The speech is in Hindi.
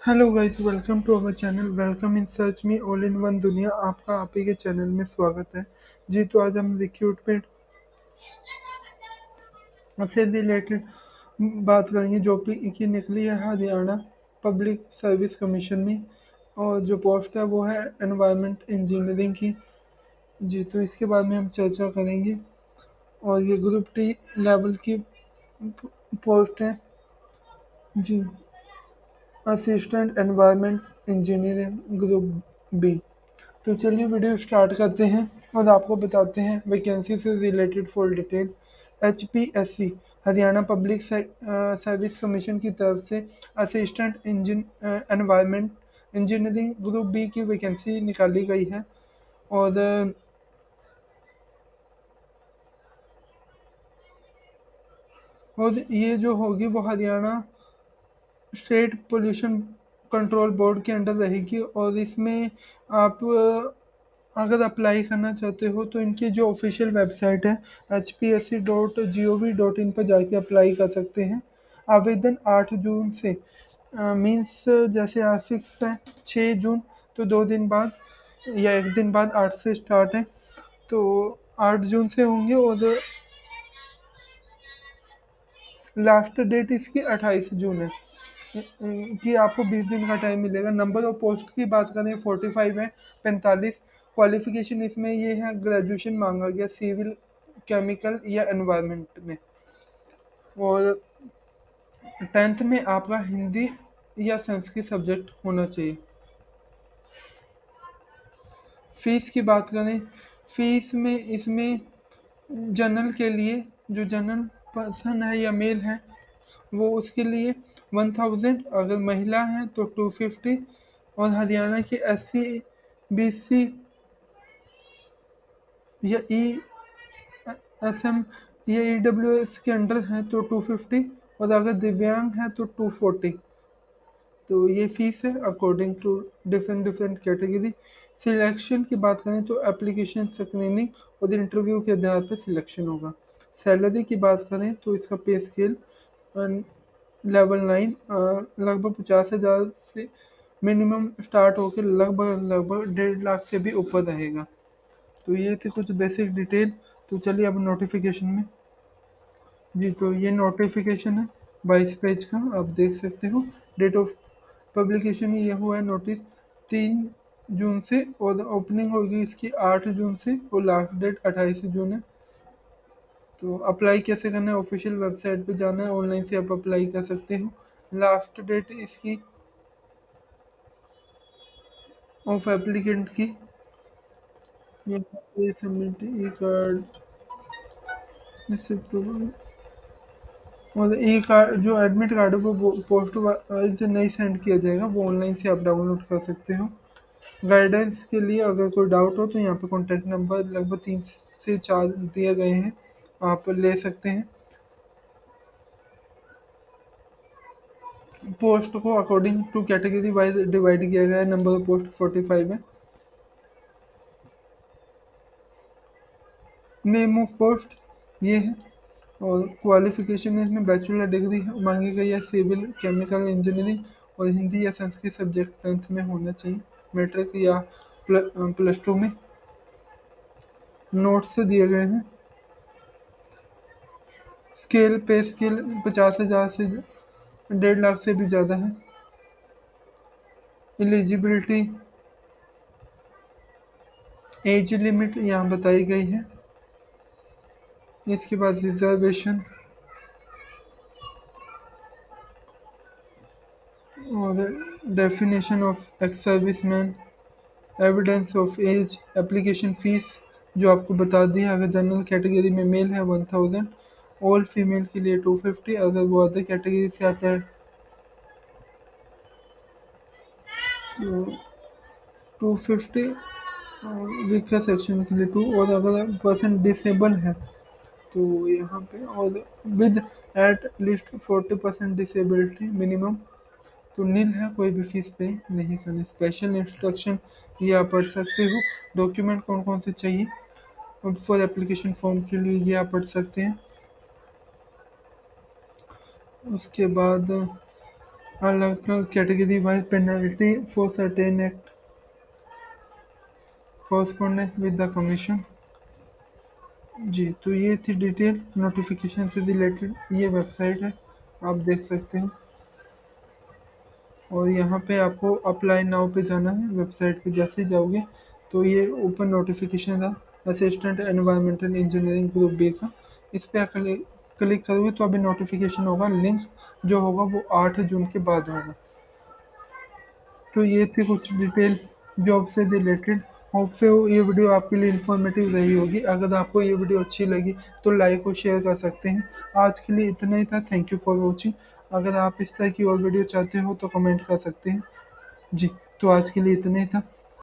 Hello guys, welcome to our channel. Welcome in search me all in one दुनिया। आपका आप ही के चैनल में स्वागत है जी। तो आज हम रिक्रूटमेंट से रिलेटेड बात करेंगे जो की निकली है हरियाणा पब्लिक सर्विस कमीशन में। और जो पोस्ट है वो है एनवायरनमेंट इंजीनियरिंग की जी। तो इसके बारे में हम चर्चा करेंगे। और ये ग्रुप टी लेवल की पोस्ट है जी। Assistant environment engineering group B. तो चलिए वीडियो स्टार्ट करते हैं और आपको बताते हैं वैकेंसी से related full detail. HPSC Haryana public service commission की तरफ से assistant environment engineering group B की वैकेंसी निकाली गई है। और ये जो होगी वो Haryana state pollution control board के अंडर रहेगी। और इसमें आप अगर अप्लाई करना चाहते हो तो इनकी जो ऑफिशियल वेबसाइट है hpsc.gov.in पर जाके अप्लाई कर सकते हैं। आवेदन 8 जून से मीन्स जैसे आज 6 है, 6 जून, तो 2 दिन बाद या 1 दिन बाद 8 से स्टार्ट है, तो 8 जून से होंगे। और लास्ट डेट इसकी 28 जून है कि आपको 20 दिन का टाइम मिलेगा। नंबर ऑफ पोस्ट की बात करें 45 है, 45। क्वालिफिकेशन इसमें ये है, ग्रेजुएशन मांगा गया सिविल, केमिकल या एनवायरनमेंट में। और 10th में आपका हिंदी या संस्कृत सब्जेक्ट होना चाहिए। फीस की बात करें, फीस में इसमें जनरल के लिए, जो जनरल पर्सन है या मेल है वो उसके लिए 1000, अगर महिला है तो 250। और हरियाणा के SC BC या ESM या EWS के अंडर है तो 250। और अगर दिव्यांग है तो 240। तो ये फीस है according to different different category. Selection की बात करें तो एप्लीकेशन स्क्रीनिंग और इंटरव्यू के आधार पर सिलेक्शन होगा। सैलरी की बात करें तो इसका पे स्केल लेवल 9 लगभग 50,000 से मिनिमम स्टार्ट होकर लगभग लगभग 1.5 लाख से भी ऊपर रहेगा। तो ये थी कुछ बेसिक डिटेल। तो चलिए अब नोटिफिकेशन में जी। तो ये नोटिफिकेशन है 22 पेज का, आप देख सकते हो। डेट ऑफ पब्लिकेशन ये हुआ है नोटिस 3 जून से, और ओपनिंग होगी इसकी 8 जून से, और लास्ट डेट 28 जून है। तो अप्लाई कैसे करना है, ऑफिशियल वेबसाइट पे जाना है, ऑनलाइन से आप अप्लाई कर सकते हो। लास्ट डेट इसकी ऑफ एप्लीकेंट की यहाँ पे सबमिट ई कार्ड और ई कार्ड, जो एडमिट कार्ड है वो पोस्ट से नहीं सेंड किया जाएगा, वो ऑनलाइन से आप डाउनलोड कर सकते हो। गाइडेंस के लिए अगर कोई डाउट हो तो यहाँ पे कॉन्टैक्ट नंबर लगभग 3 से 4 दिए गए हैं, आप ले सकते हैं। पोस्ट को according to category wise divide किया गया है। नंबर ऑफ पोस्ट 45 है। नेम ऑफ पोस्ट ये है। और क्वालिफिकेशन है इसमें बैचलर डिग्री मांगी गई है सिविल केमिकल इंजीनियरिंग, और हिंदी या संस्कृत सब्जेक्ट 10th में होना चाहिए, मैट्रिक या +2 में। नोट्स से दिए गए हैं। स्केल पे स्केल 50,000 से 1.5 लाख से भी ज़्यादा है। एलिजिबिलिटी एज लिमिट यहाँ बताई गई है। इसके बाद रिजर्वेशन और definition of ex serviceman, evidence of age, application fees जो आपको बता दी है। अगर जनरल कैटेगरी में मेल है 1000, ऑल फीमेल के लिए 250, अगर वो अदर कैटेगरी से आता है तो 250, वीकर सेक्शन के लिए 2। और अगर पर्सन डिसेबल है तो यहाँ पे, और with at least 40% disability minimum, तो नील है, कोई भी फीस पे नहीं करनी। स्पेशल इंस्ट्रक्शन ये आप पढ़ सकते हो। डॉक्यूमेंट कौन कौन से चाहिए और फॉर एप्लीकेशन फॉर्म के लिए ये आप पढ़ सकते हैं। उसके बाद अलग category wise penalty for certain act correspondence with the commission. जी, तो ये थी डिटेल नोटिफिकेशन से रिलेटेड। ये वेबसाइट है, आप देख सकते हैं। और यहाँ पे आपको अप्लाई नाउ पे जाना है। वेबसाइट पे जैसे ही जाओगे तो ये ऊपर नोटिफिकेशन था assistant environmental engineering group B का। इस पर क्लिक करोगे तो अभी नोटिफिकेशन होगा। लिंक जो होगा वो 8 जून के बाद होगा। तो ये थी कुछ डिटेल जॉब से रिलेटेड। होप से ये वीडियो आपके लिए इन्फॉर्मेटिव रही होगी। अगर आपको ये वीडियो अच्छी लगी तो लाइक और शेयर कर सकते हैं। आज के लिए इतना ही था। Thank you for watching. अगर आप इस तरह की और वीडियो चाहते हो तो कमेंट कर सकते हैं। जी, तो आज के लिए इतना ही था।